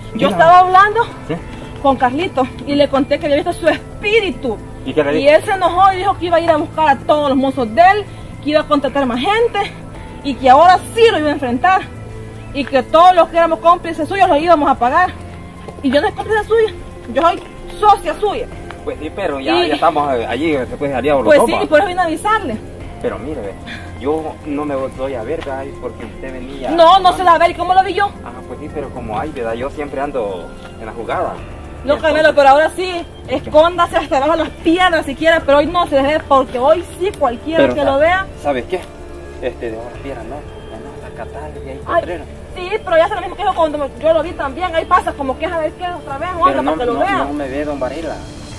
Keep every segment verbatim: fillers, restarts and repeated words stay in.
Yo estaba hablando ¿sí? con Carlito y le conté que había visto su espíritu. ¿Y qué le dijo? Y él se enojó y dijo que iba a ir a buscar a todos los mozos de él, que iba a contratar más gente y que ahora sí lo iba a enfrentar. Y que todos los que éramos cómplices suyos los íbamos a pagar. Y yo no soy cómplice suya, yo soy socia suya. Pues sí, pero ya, y, ya estamos allí, se puede aliados los dos. Pues sí, y por eso vine a avisarle. Pero mire, yo no me doy a ver, ¿verdad? Porque usted venía... No, no se da a ver, ¿y cómo lo vi yo? Ah, pues sí, pero como hay, ¿verdad? Yo siempre ando en la jugada. No, Carmelo, pero ahora sí, escóndase hasta abajo de las piedras si quiere, pero hoy no se deje, porque hoy sí cualquiera pero, que lo vea... ¿Sabes qué? Este, de las piedras, no, no, hasta Catal y ahí Contreras. Sí, pero ya se lo mismo que yo cuando yo lo vi también, ahí pasa como que es a ver qué otra vez, otra no, para que lo no, vean. No me ve, don Varela.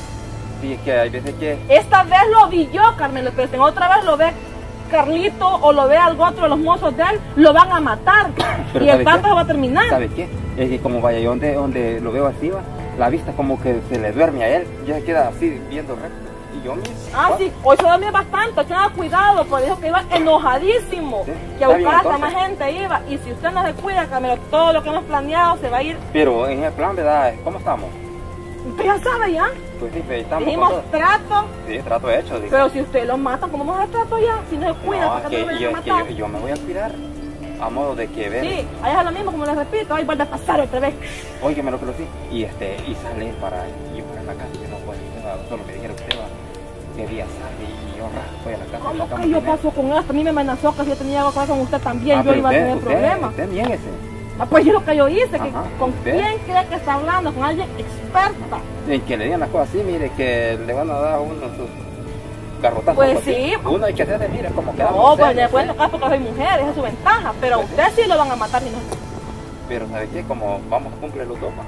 Sí, es que hay veces que... Esta vez lo vi yo, Carmelo, pero si en otra vez lo ve Carlito o lo ve algo otro de los mozos de él, lo van a matar. Y el tanto se va a terminar. ¿Sabes qué? Es que como vaya yo donde, donde lo veo así, va, la vista como que se le duerme a él, ya se queda así viendo recto. Y yo mismo. Ah, sí, hoy se dormía bastante, tenga cuidado, porque dijo que iba enojadísimo, ¿sí? Que a buscar hasta más gente iba. Y si usted no se cuida, Carmelo, todo lo que hemos planeado se va a ir. Pero en el plan, ¿verdad? ¿Cómo estamos? Usted ya sabe ya. Pues sí, estamos. Dijimos trato. Sí, trato hecho. Digo. Pero si usted lo mata, ¿cómo vamos a hacer trato ya? Si no se cuida, no, ¿para que, qué no yo, lo que yo, yo me voy a cuidar. A modo de que ver. Sí, ahí es lo mismo, como les repito, ahí vuelve a pasar otra vez. Óigame lo que lo sí. Y este, y sale para ir para la casa, que no puede, solo me dijeron usted va. Que día sale y yo voy a la casa. ¿Cómo que yo paso con esto? A mí me amenazó que si yo tenía algo que ver con usted también, ah, yo iba usted, a tener usted, problemas. Usted bien ese. Ah, pues yo lo que yo hice, que Ajá, con ¿usted? quién cree que está hablando, con alguien experta. En que le digan las cosas así, mire, que le van a dar a uno sus garrotazos. Pues así. sí. Uno hay que hacer de mire como que... No, pues le pueden tocar porque soy mujer, esa es su ventaja, pero pues a usted sí. sí lo van a matar ni no. Pero ¿sabe qué? Como vamos a cumplir los dos,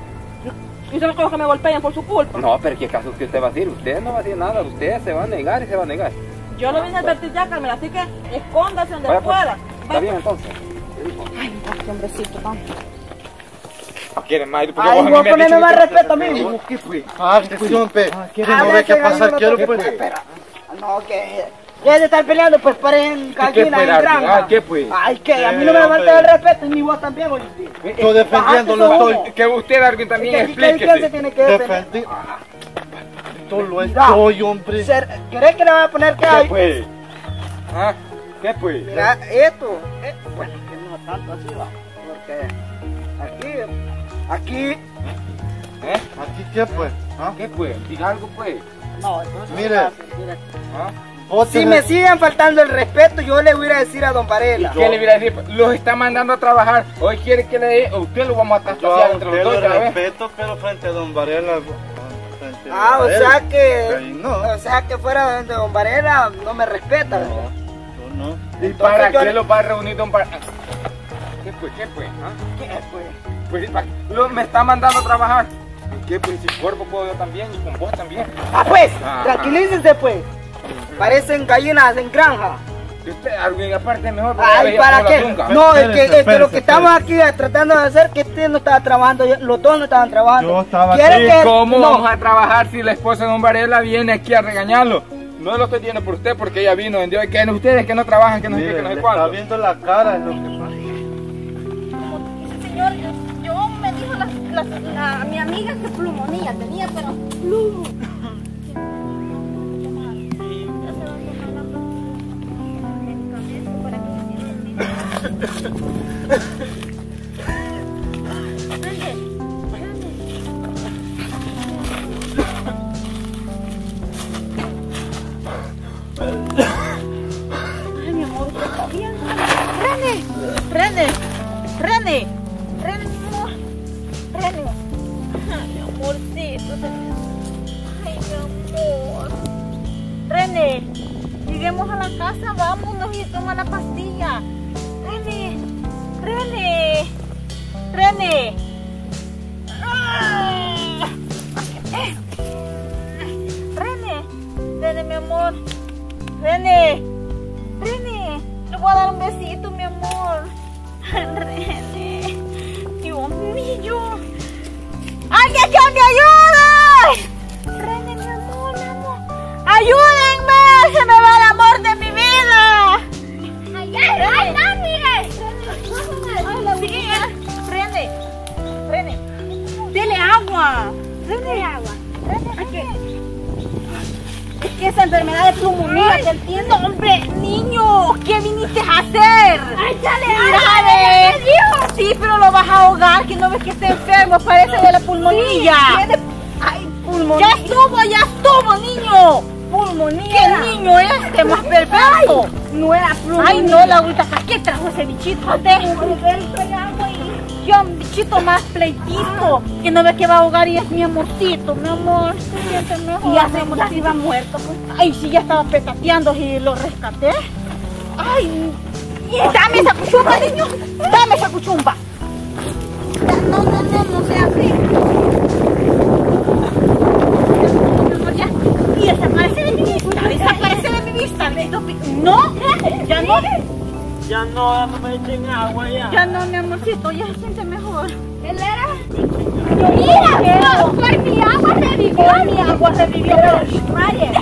¿y usted no creo que me golpeen por su culpa? No, pero ¿qué caso que usted va a decir? Usted no va a decir nada, usted se va a negar y se va a negar. Yo lo vine a advertir ya, Carmen, así que escóndase donde Vaya, pueda. Pues, está bien entonces. Ay, qué hombrecito, vamos. ¿Quieren más? Ay, voy a ponerme más respeto a mí. ¿Qué fue? Ah, atención, pe. No ve qué pasar quiero, pues. No, que... Ya de estar peleando, pues paren gallina en granja. ¿Qué pues? Ay, que a mí no me falta el respeto, ni vos también, oye. Estoy defendiéndolo, estoy. Que usted, alguien también explique. ¿Qué se tiene que defender? Todo lo estoy, hombre. ¿Querés que le vaya a poner qué hay? ¿Qué pues? ¿Ah? ¿Qué pues? Mira, esto. Bueno, que no tanto así, va. Porque aquí, aquí. ¿Eh? ¿Aquí qué pues? ¿Ah? ¿Qué pues? Diga algo pues. No, entonces. Mire. ¿Ah? Si se... me siguen faltando el respeto, yo le voy a decir a don Varela. ¿Qué le voy a decir? Los está mandando a trabajar. Hoy quiere que le dé, usted lo vamos a traspasar entre los dos. Yo respeto, pero frente a don Varela. Ah, o sea que. No. O sea que fuera de don Varela no me respeta. No, tú no. ¿Y Entonces para yo... qué lo va a reunir don Varela? ¿Qué pues? ¿Qué pues? ¿Ah? ¿Qué pues? Pues lo, me está mandando a trabajar. ¿Y qué pues? Si cuerpo puedo yo también y con vos también. Ah, pues, ah, tranquilícense pues. Parecen gallinas en granja. Usted, algo aparte mejor. Ay, ¿para qué? Tunga, no, es que, es que lo que estamos aquí tratando de hacer, que usted no estaba trabajando, los dos no estaban trabajando. Yo estaba aquí. ¿Y cómo no. vamos a trabajar si la esposa de don Varela viene aquí a regañarlo? No lo estoy diciendo por usted, porque ella vino, vendió, que ustedes que no trabajan, que no sé qué, que no sé cuánto. Está viendo la cara, es lo que pasa. Señor, yo, yo me dijo la, la, la, mi amiga que plumonía tenía, pero plumo. Ay, mi amor, ¿usted está bien? René, René, René, René, mi amor, René. Ay, mi amorcito. Ay, mi amor. René, lleguemos a la casa, vámonos y toma la pastilla. René, René, René. Ah. René, René, mi amor. René, René, le voy a dar un besito, mi amor. René, Dios mío. ¡Alguien que me ayude! René, mi amor, mi amor. ¡Ayúdenme! ¡Se me va el amor de mi vida! ¡Ay, ay, ay, ay, mire! Sí, René, René. esa enfermedad de pulmonía que él tiene. No, hombre, niño, ¿qué viniste a hacer? ¡Ay, chale, ay, sí, pero lo vas a ahogar, que no ves que está enfermo, parece de la pulmonía. Sí, ay, pulmonía. Ya estuvo, ya estuvo, niño. Pulmonía. ¿Qué niño este más perverso? Ay, no era pulmonía. Ay, no, Laurita, ¿para qué trajo ese bichito? Yo, un bichito más pleitito, que no ve que va a ahogar y es mi amorcito, mi amor, se siente mejor. Y hace ya iba muerto, pues. Ay, sí, ya estaba petateando y lo rescaté. Ay, dame esa cuchumba, niño, dame esa cuchumba. No, no, no, no sea así. Ya, y desaparece de mi vista, desaparece de mi vista. No, ya no. Ya no, ya no me echen agua ya. Ya no, mi amorcito, ya se siente mejor. ¿Él era? Mira, por mi agua revivió. Por mi agua revivió. Vaya.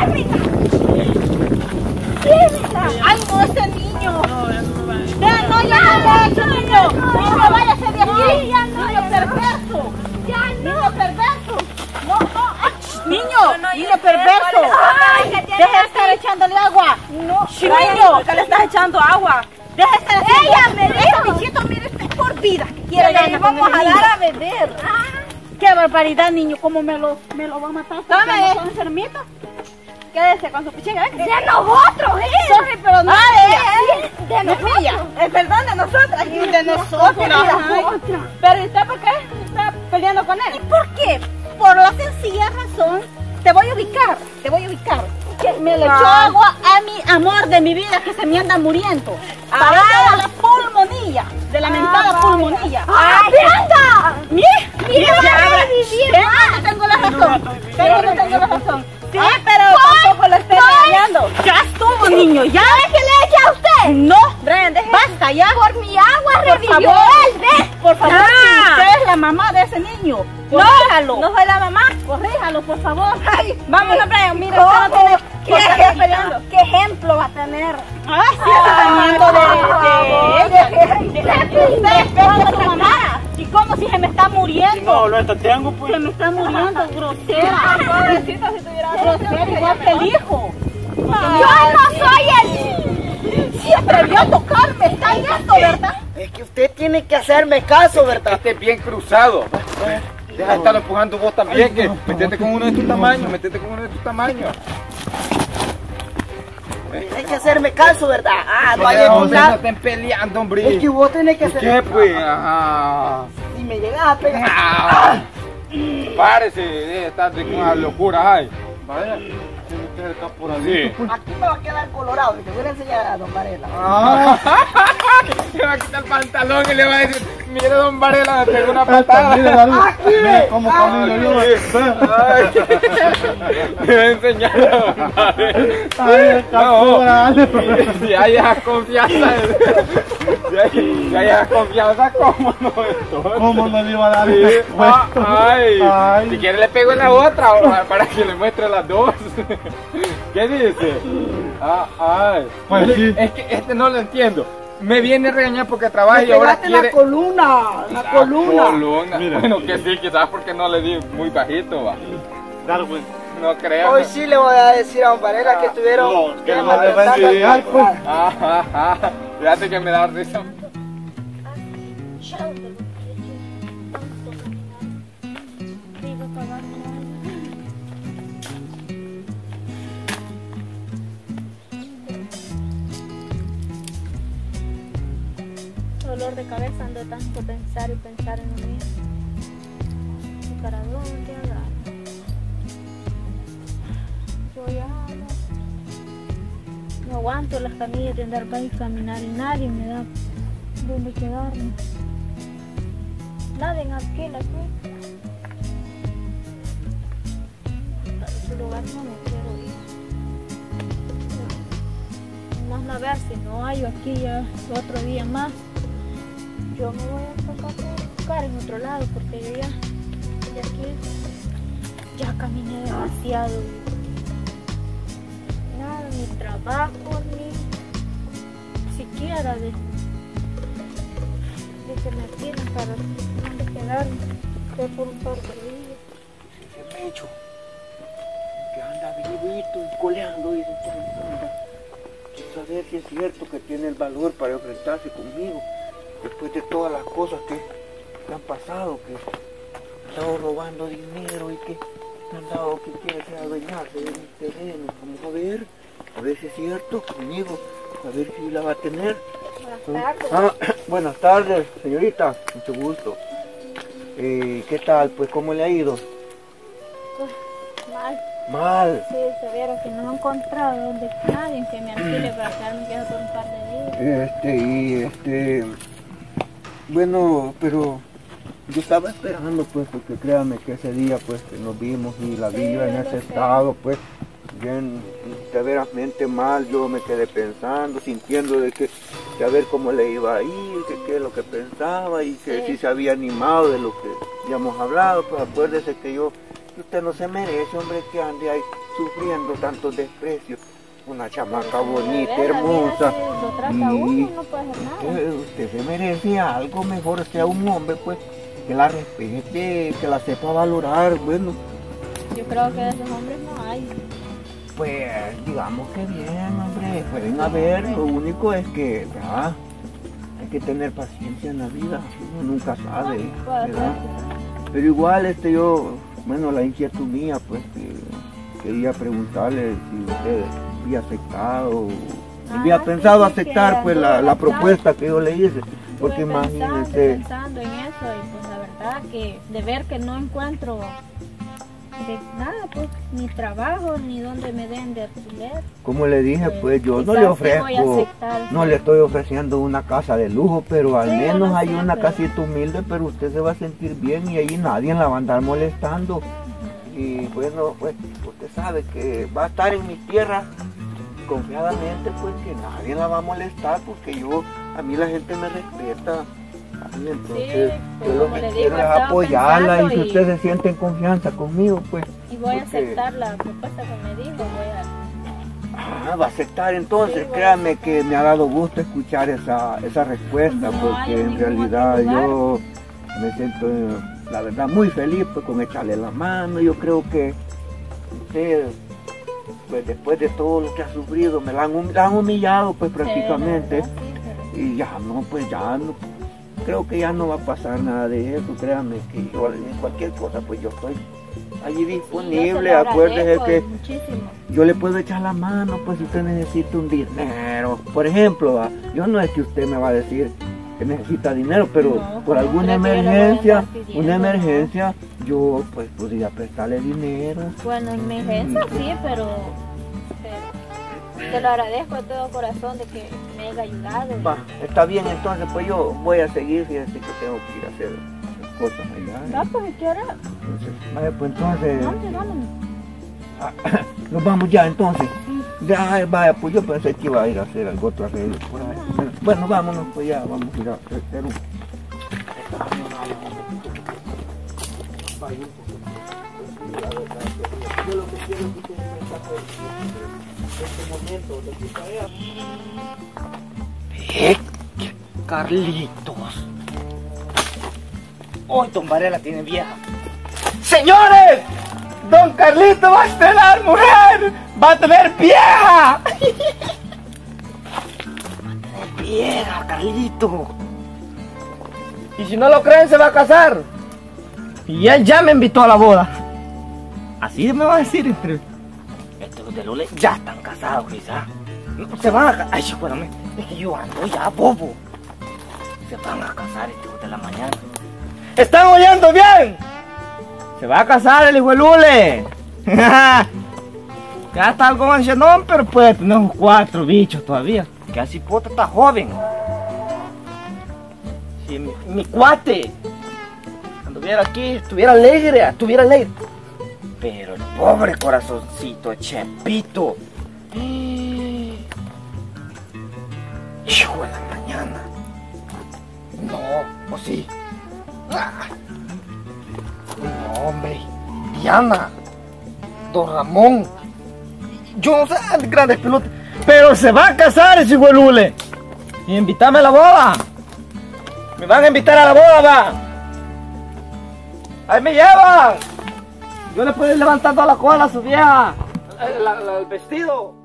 Ay, no, ese niño. No, ya no va. Ya no, ya no le he hecho, niño. Niño, váyase de aquí. Ya no, Niño perverso. Ya no. Niño perverso. No, no. Niño, niño perverso. Deja de estar echándole agua. No. Niño, que le estás echando agua. Deja de estar haciendo. Ella me Ese bichito, mire, este es por vida. Que quiere le vamos a dar a beber. Qué barbaridad, niño, cómo me lo, me lo va a matar. Dame. ¿Son enfermitos? Quédese con su pichiga. De nosotros, ¿eh? Sorry, pero no Ah, de ella. de- de No es ella. Es verdad, de nosotras. Y de nosotros. Ay. Pero ¿y usted por qué está peleando con él? ¿Y por qué? Por la sencilla razón, te voy a ubicar, te voy a ubicar. Que me le echó agua a mi amor de mi vida que se me anda muriendo. Parece de la pulmonía, de la mentada pulmonía. ¡Ah, anda! Mire, mire, Mira, ya, va a revivir Venga, más. no tengo la razón. Tengo, no tengo la razón. Sí, Ah, pero voy, tampoco lo esté voy. engañando. Ya estuvo, niño, ya. ¿Sabe qué le echa a usted? No, Brian, deje. Basta ya. Por mi agua Por revivió favor. él, ¿ves? Por favor, Ah. si usted es la mamá de ese niño, corríjalo. No soy la mamá. Corríjalo, por favor. Ay, vámonos, Brian, mira, ¿Cómo? usted no tiene ¿Qué, por qué estar peleando. ¿Qué ejemplo va a tener? Ah, sí, está hablando de, de ella. Usted pega a su mamá. ¿Y cómo si se me está muriendo? No, lo entretengo, pues. Se me está muriendo, grosera. Pobrecita, si tuviera grosera, igual que el hijo. Yo no soy el... Si atrevió a tocarme, está en esto, ¿verdad? Es que usted tiene que hacerme caso, ¿verdad? Este es bien cruzado. Deja de estar empujando vos también, que metete con uno de tu tamaño, metete con uno de tu tamaño. Hay que hacerme caso, ¿verdad? Ah, no hay No, un no plan. estén peleando, hombre. Es que vos tenés que hacer. ¿Qué, pues? Ajá. Si me llegas a pegar. Ah. Párese de estar con una locura, ay. Vaya, tiene que ser caporal. Sí. Aquí me va a quedar colorado. Y te voy a enseñar a don Varela. Ah, Le va a quitar el pantalón y le va a decir, mire, don Varela, me pegó una mira, patada. David, Aquí, mira cómo ah, camino yo. Ay, le voy a enseñar a don Varela. Ay, caporal. Si hay esa confianza, si hay, si hay esa confianza, ¿cómo no? Entonces, ¿Cómo no le iba a dar sí. ese Ah, puesto? ay. Ay. Si quiere le pego en la otra o- para que le muestre las dos. ¿Qué dice? Ah, ay. Pues sí. Es que este no lo entiendo. Me viene a regañar porque trabaja Me y ahora pegaste en la quiere... columna. La La columna. columna. Mira. Bueno, que sí, quizás porque no le di muy bajito, va. Darwin. No creo. Hoy sí le voy a decir a don Varela que tuvieron. No, que que no le va a maltratar enseñar, al pues. animal. Ajá, ajá. Fíjate que me da risa. Dolor de cabeza, ando tanto pensar y pensar en lo mismo. ¿Y para dónde agarro? Yo ya no, no aguanto las camillas de andar para ir a caminar y nadie me da dónde quedarme. Nadie aquí la aquí. Para ese lugar no me quiero ir. Vamos a ver si no hay aquí ya otro día más. Yo me voy a tocar por buscar en otro lado porque yo ya de aquí ya caminé demasiado. Nada, ni trabajo, ni siquiera de, de que me tienen para dónde quedarme. Fue por un par de días. ¿Qué pecho? ¿Qué anda está vivito y coleando y quiero saber si es cierto que tiene el valor para enfrentarse conmigo después de todas las cosas que, que han pasado, que han estado robando dinero y que han dado que quiere ser adueñarse de mis terrenos. Vamos a ver, a ver si es cierto conmigo, a ver si la va a tener. Buenas tardes. Ah, buenas tardes, señorita, mucho gusto. Eh, ¿Qué tal? Pues, ¿cómo le ha ido? Pues, mal. Mal. Sí, se viera que no he encontrado donde nadie que me alquile para quedarme quedado por un par de días. Este, y este... Bueno, pero yo estaba esperando, pues, porque créame que ese día, pues, que nos vimos y la vi yo en ese estado, pues, bien, severamente mal. Yo me quedé pensando, sintiendo de que, de a ver cómo le iba a ir, que qué es lo que pensaba y que si sí se había animado de lo que habíamos hablado. Pues acuérdese que yo, usted no se merece, hombre, que ande ahí sufriendo tantos desprecios. Una chamaca bonita, hermosa. Lo trata uno, no puede hacer nada. Eh, usted se merece algo mejor, sea un hombre, pues, que la respete, que la sepa valorar. Bueno, yo creo que de esos hombres no hay. pues, digamos que bien, hombre, pueden haber. Lo único es que, ¿verdad? Hay que tener paciencia en la vida, uno nunca sabe, ¿verdad? Pero igual, este, yo, bueno, la inquietud mía, pues, que quería preguntarle si usted había aceptado, Ah, había sí, pensado sí, aceptar, que pues, anduve la, la pensando. propuesta que yo le hice, porque Estuve pensando, imagínense. pensando en eso y pues la verdad que de ver que no encuentro de nada, pues, ni trabajo, ni donde me den de alquiler. Como le dije, Pues, pues yo no quizás le sí voy a ofrezco, aceptar. no le estoy ofreciendo una casa de lujo, pero al Sí, yo menos lo hay sé, una pero- casita humilde, pero usted se va a sentir bien y ahí nadie la va a andar molestando. Y bueno, pues usted sabe que va a estar en mis tierras confiadamente, pues que nadie la va a molestar, porque yo, a mí la gente me respeta. Y entonces, Sí, pues, yo lo como que le quiero digo, es estaba apoyarla y pensando si y- usted se siente en confianza conmigo, pues. Y voy a porque- aceptar la propuesta que me dijo, voy a... Ah, va a aceptar entonces, Sí, voy a créame aceptar. que me ha dado gusto escuchar esa, esa respuesta, No hay porque en ningún realidad otro lugar. yo me siento, eh, la verdad, muy feliz pues, con echarle la mano. Yo creo que usted, pues después de todo lo que ha sufrido, me la han, hum- la han humillado pues prácticamente, Sí, la verdad, sí, pero- y ya no, pues ya no, creo que ya no va a pasar nada de eso, créame que yo en cualquier cosa pues yo estoy allí disponible. Yo se lo Acuérdese agradezco que muchísimo. yo le puedo echar la mano, pues si usted necesita un dinero. Por ejemplo, ¿va? Yo no es que usted me va a decir que necesita dinero, pero No, por ¿cómo alguna cree que yo le voy a emergencia, andar pidiendo, una no? emergencia, yo pues podría prestarle dinero. Bueno, en emergencia sí, pero, pero te lo agradezco de todo corazón de que me haya ayudado. Va, está bien, entonces pues yo voy a seguir, fíjese que tengo que ir a hacer cosas allá. Va, pues, ¿qué hora? Entonces, vaya, pues entonces, ¿Dónde? Vámonos. nos vamos ya entonces. Ya, vaya, pues yo pensé que iba a ir a hacer algo otro arreglo por ahí. Pero, bueno, vámonos, pues ya vamos a ir a hacer un... Vaya, un poco. La verdad que yo lo que quiero es que usted me saque de este momento de que sea. ¡Eh! Carlitos. Hoy Don Varela tiene vieja. ¡Señores! ¡Don Carlito va a estrenar mujer! ¡Va a tener vieja! ¡Va a tener vieja, Carlito! Y si no lo creen, se va a casar. Y él ya me invitó a la boda. Así me va a decir entre... Estos de Lule ya están casados, quizás. Se van a casar. Ay, espérame. Es que yo ando ya, bobo. Se van a casar estos de la mañana. ¿Están oyendo bien? Se va a casar el hijo de Lule. Ya está algo ancianón, pero puede tener unos cuatro bichos todavía. Que así pota está joven. Si mi, mi cuate anduviera aquí, estuviera alegre, estuviera alegre. Pero el pobre corazoncito, Chepito. Hijo de la mañana. No, ¿o sí? Ah. No, hombre. Diana. Don Ramón. Yo no sé, grandes pelotas. Pero se va a casar ese hijo de Lule. Y invítame a la boda. Me van a invitar a la boda, va. Ahí me llevan. Yo le puedo ir levantando la cola a su vieja. la- la- el vestido